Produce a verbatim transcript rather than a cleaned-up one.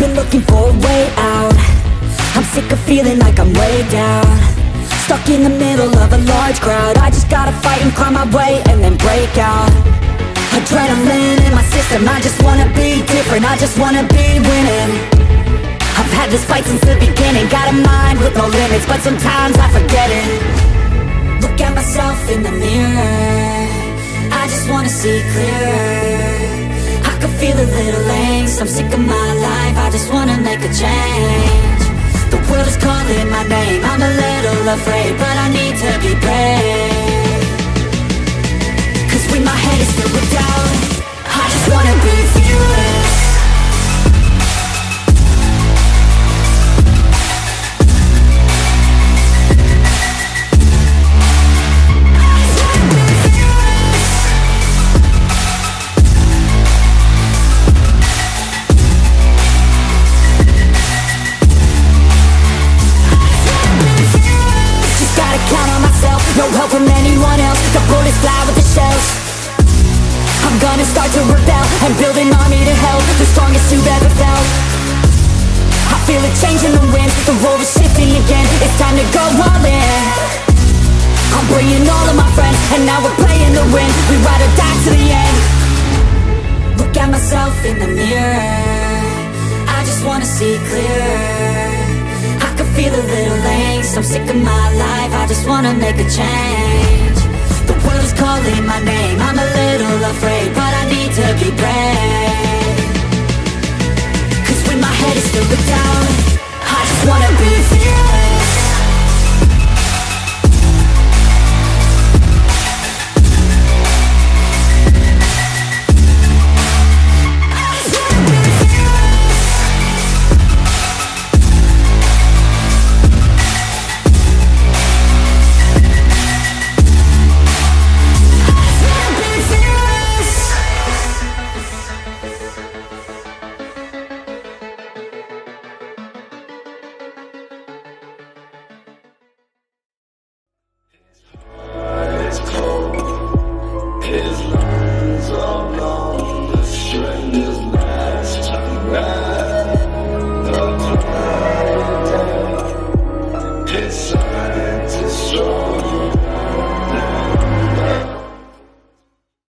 been looking for a way out. I'm sick of feeling like I'm way down, stuck in the middle of a large crowd. I just gotta fight and climb my way and then break out. Adrenaline in my system, I just wanna be different, I just wanna be winning. I've had this fight since the beginning, got a mind with no limits, but sometimes I forget it. Look at myself in the mirror, I just wanna see clearer. I can feel a little angst, I'm sick of my life, I just wanna make a change. The world is calling my name, I'm a little afraid, but I need to be brave. Cause when my head is filled with doubt, I just wanna be fearless. No help from anyone else, the bullets fly with the shells. I'm gonna start to rebel and build an army to help, the strongest you've ever felt. I feel a change in the wind, the world is shifting again, it's time to go all in. I'm bringing all of my friends, and now we're playing to win, we ride or die to the end. Look at myself in the mirror, I just wanna see clearer. I can feel a little angst, I'm sick of my life, I just wanna make a change. The world is calling my name, I'm a little afraid, but I need to be brave. Cause when my head is filled with doubt, I just wanna be free.